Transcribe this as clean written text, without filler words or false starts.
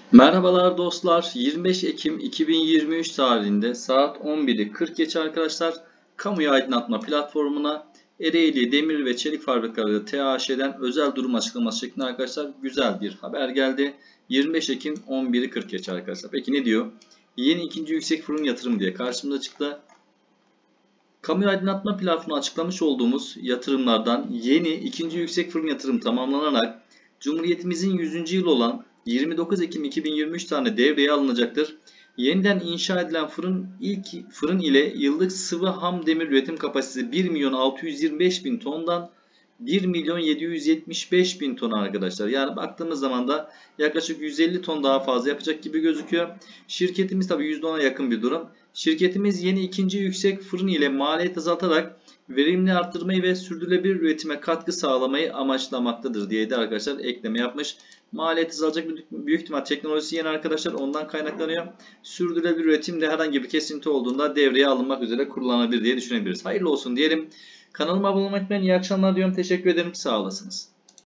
Merhabalar dostlar. 25 Ekim 2023 tarihinde saat 11'i 40 geçe arkadaşlar. Kamuya aydınlatma platformuna Ereğli Demir ve Çelik Fabrikaları TAŞ'den özel durum açıklaması şeklinde arkadaşlar güzel bir haber geldi. 25 Ekim 11'i 40 geçe arkadaşlar. Peki ne diyor? Yeni ikinci yüksek fırın yatırım diye karşımıza çıktı. Kamuya aydınlatma platformuna açıklamış olduğumuz yatırımlardan yeni ikinci yüksek fırın yatırım tamamlanarak Cumhuriyetimizin 100. yılı olan 29 Ekim 2023 tarihinde devreye alınacaktır. Yeniden inşa edilen ilk fırın ile yıllık sıvı ham demir üretim kapasitesi 1.625.000 tondan 1.775.000 ton arkadaşlar. Yani baktığımız zaman da yaklaşık 150 ton daha fazla yapacak gibi gözüküyor. Şirketimiz tabi %10'a yakın bir durum. Şirketimiz yeni ikinci yüksek fırın ile maliyet azaltarak verimli arttırmayı ve sürdürülebilir üretime katkı sağlamayı amaçlamaktadır diye de arkadaşlar ekleme yapmış. Maliyet azalacak, büyük ihtimal teknolojisi yeni arkadaşlar, ondan kaynaklanıyor. Sürdürülebilir üretimde herhangi bir kesinti olduğunda devreye alınmak üzere kullanılabilir diye düşünebiliriz. Hayırlı olsun diyelim. Kanalıma abone olmayı unutmayın. İyi akşamlar diyorum. Teşekkür ederim. Sağ olasınız.